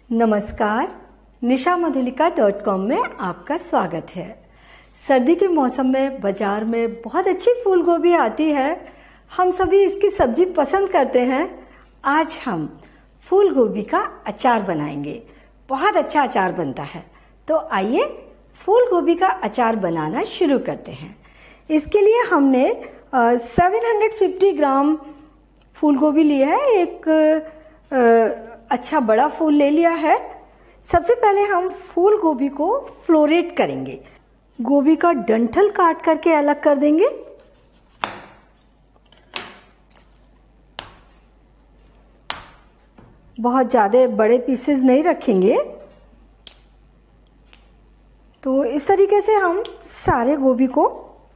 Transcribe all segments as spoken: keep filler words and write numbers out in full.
नमस्कार, निशा Madhulika dot com में आपका स्वागत है। सर्दी के मौसम में बाजार में बहुत अच्छी फूल गोभी आती है। हम सभी इसकी सब्जी पसंद करते हैं। आज हम फूल गोभी का अचार बनाएंगे। बहुत अच्छा अचार बनता है। तो आइए फूल गोभी का अचार बनाना शुरू करते हैं। इसके लिए हमने सात सौ पचास ग्राम फूल गोभी लिया है। एक आ, अच्छा बड़ा फूल ले लिया है। सबसे पहले हम फूल गोभी को फ्लोरेट करेंगे। गोभी का डंठल काट करके अलग कर देंगे। बहुत ज़्यादा बड़े पीसेस नहीं रखेंगे। तो इस तरीके से हम सारे गोभी को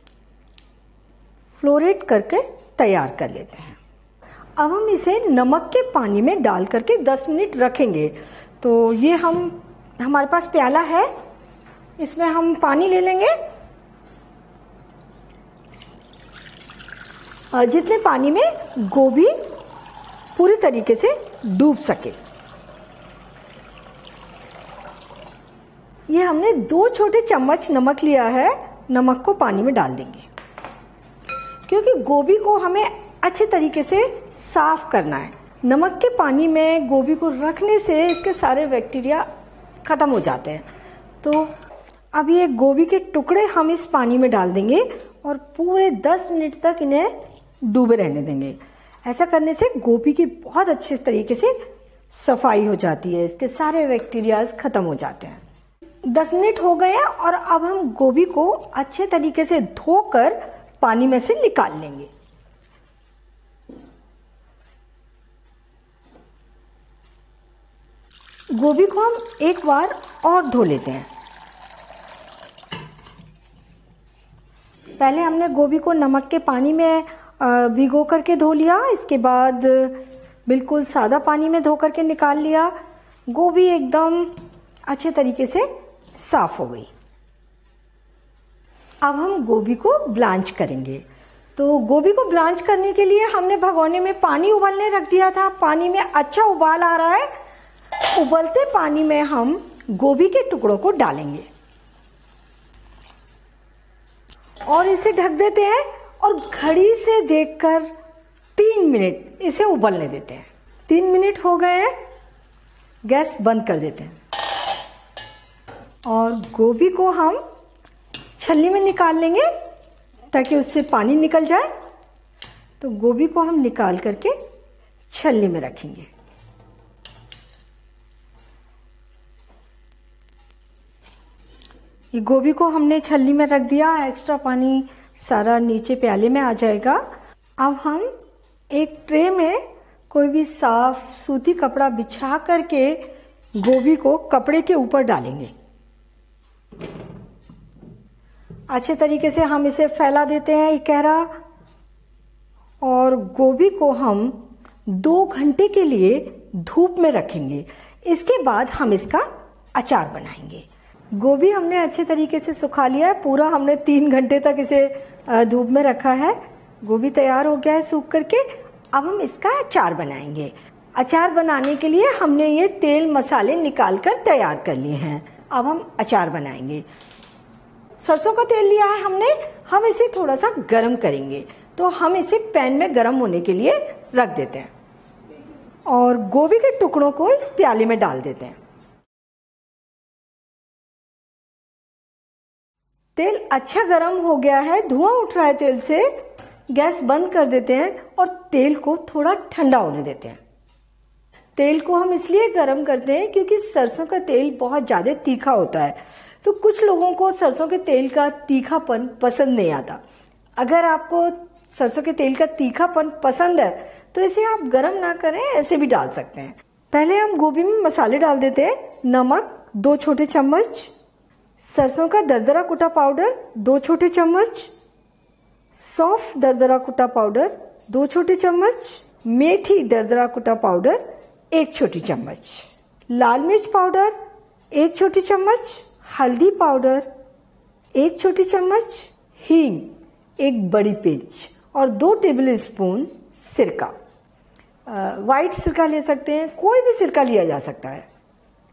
फ्लोरेट करके तैयार कर लेते हैं। अब हम इसे नमक के पानी में डाल करके दस मिनट रखेंगे। तो ये हम हमारे पास प्याला है, इसमें हम पानी ले लेंगे। और जितने पानी में गोभी पूरी तरीके से डूब सके। ये हमने दो छोटे चम्मच नमक लिया है। नमक को पानी में डाल देंगे क्योंकि गोभी को हमें अच्छे तरीके से साफ करना है। नमक के पानी में गोभी को रखने से इसके सारे बैक्टीरिया खत्म हो जाते हैं। तो अब ये गोभी के टुकड़े हम इस पानी में डाल देंगे और पूरे दस मिनट तक इन्हें डूबे रहने देंगे। ऐसा करने से गोभी की बहुत अच्छे तरीके से सफाई हो जाती है। इसके सारे बैक्टीरिया खत्म हो जाते हैं। दस मिनट हो गए और अब हम गोभी को अच्छे तरीके से धोकर पानी में से निकाल लेंगे। गोभी को हम एक बार और धो लेते हैं। पहले हमने गोभी को नमक के पानी में भिगो करके धो लिया। इसके बाद बिल्कुल सादा पानी में धो करके निकाल लिया। गोभी एकदम अच्छे तरीके से साफ हो गई। अब हम गोभी को ब्लांच करेंगे। तो गोभी को ब्लांच करने के लिए हमने भगोने में पानी उबलने रख दिया था। पानी में अच्छा उबाल आ रहा है। उबलते पानी में हम गोभी के टुकड़ों को डालेंगे और इसे ढक देते हैं और घड़ी से देखकर तीन मिनट इसे उबलने देते हैं। तीन मिनट हो गए हैं, गैस बंद कर देते हैं और गोभी को हम छलनी में निकाल लेंगे ताकि उससे पानी निकल जाए। तो गोभी को हम निकाल करके छलनी में रखेंगे। ये गोभी को हमने छलनी में रख दिया। एक्स्ट्रा पानी सारा नीचे प्याले में आ जाएगा। अब हम एक ट्रे में कोई भी साफ सूती कपड़ा बिछा करके गोभी को कपड़े के ऊपर डालेंगे। अच्छे तरीके से हम इसे फैला देते हैं इकहरा और गोभी को हम दो घंटे के लिए धूप में रखेंगे। इसके बाद हम इसका अचार बनाएंगे। गोभी हमने अच्छे तरीके से सुखा लिया है। पूरा हमने तीन घंटे तक इसे धूप में रखा है। गोभी तैयार हो गया है सूख करके। अब हम इसका अचार बनाएंगे। अचार बनाने के लिए हमने ये तेल मसाले निकाल कर तैयार कर लिए हैं। अब हम अचार बनाएंगे। सरसों का तेल लिया है हमने। हम इसे थोड़ा सा गर्म करेंगे। तो हम इसे पैन में गर्म होने के लिए रख देते हैं और गोभी के टुकड़ों को इस प्याले में डाल देते हैं। तेल अच्छा गर्म हो गया है, धुआं उठ रहा है तेल से। गैस बंद कर देते हैं और तेल को थोड़ा ठंडा होने देते हैं। तेल को हम इसलिए गर्म करते हैं क्योंकि सरसों का तेल बहुत ज़्यादा तीखा होता है। तो कुछ लोगों को सरसों के तेल का तीखापन पसंद नहीं आता। अगर आपको सरसों के तेल का तीखापन पसंद है तो इसे आप गर्म ना करें, ऐसे भी डाल सकते हैं। पहले हम गोभी में मसाले डाल देते हैं। नमक दो छोटे चम्मच, सरसों का दरदरा कुटा पाउडर दो छोटे चम्मच, सौंफ दरदरा कुटा पाउडर दो छोटे चम्मच, मेथी दरदरा कुटा पाउडर एक छोटी चम्मच, लाल मिर्च पाउडर एक छोटी चम्मच, हल्दी पाउडर एक छोटी चम्मच, हींग एक बड़ी पिंच और दो टेबल स्पून सिरका। वाइट सिरका ले सकते हैं, कोई भी सिरका लिया जा सकता है।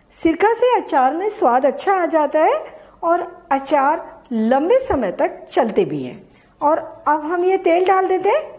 सिरका से अचार में स्वाद अच्छा आ जाता है और अचार लंबे समय तक चलते भी हैं। और अब हम ये तेल डाल देते हैं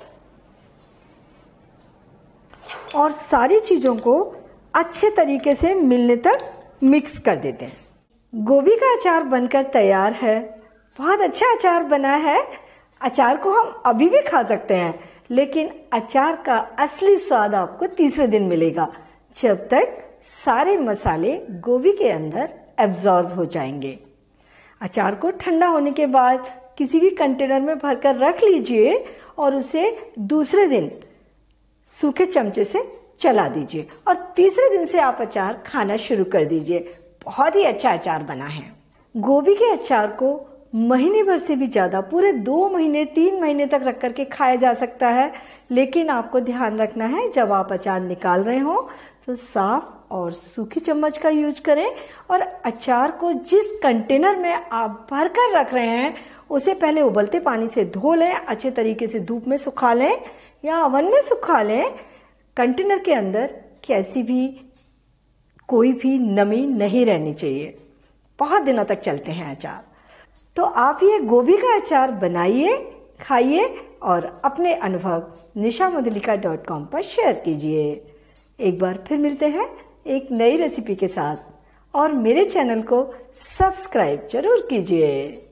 और सारी चीज़ों को अच्छे तरीके से मिलने तक मिक्स कर देते हैं। गोभी का अचार बनकर तैयार है। बहुत अच्छा अचार बना है। अचार को हम अभी भी खा सकते हैं, लेकिन अचार का असली स्वाद आपको तीसरे दिन मिलेगा, जब तक सारे मसाले गोभी के अंदर एब्जॉर्ब हो जाएंगे। अचार को ठंडा होने के बाद किसी भी कंटेनर में भरकर रख लीजिए और उसे दूसरे दिन सूखे चमचे से चला दीजिए और तीसरे दिन से आप अचार खाना शुरू कर दीजिए। बहुत ही अच्छा अचार बना है। गोभी के अचार को महीने भर से भी ज़्यादा, पूरे दो महीने तीन महीने तक रख करके खाया जा सकता है, लेकिन आपको ध्यान रखना है जब आप अचार निकाल रहे हो तो साफ और सूखी चम्मच का यूज करें और अचार को जिस कंटेनर में आप भर कर रख रहे हैं उसे पहले उबलते पानी से धो लें, अच्छे तरीके से धूप में सुखा लें या ओवन में सुखा लें। कंटेनर के अंदर कैसी भी कोई भी नमी नहीं रहनी चाहिए। बहुत दिनों तक चलते हैं अचार। तो आप ये गोभी का अचार बनाइए, खाइए और अपने अनुभव निशा मधुलिका डॉट कॉम पर शेयर कीजिए। एक बार फिर मिलते हैं एक नई रेसिपी के साथ और मेरे चैनल को सब्सक्राइब जरूर कीजिए।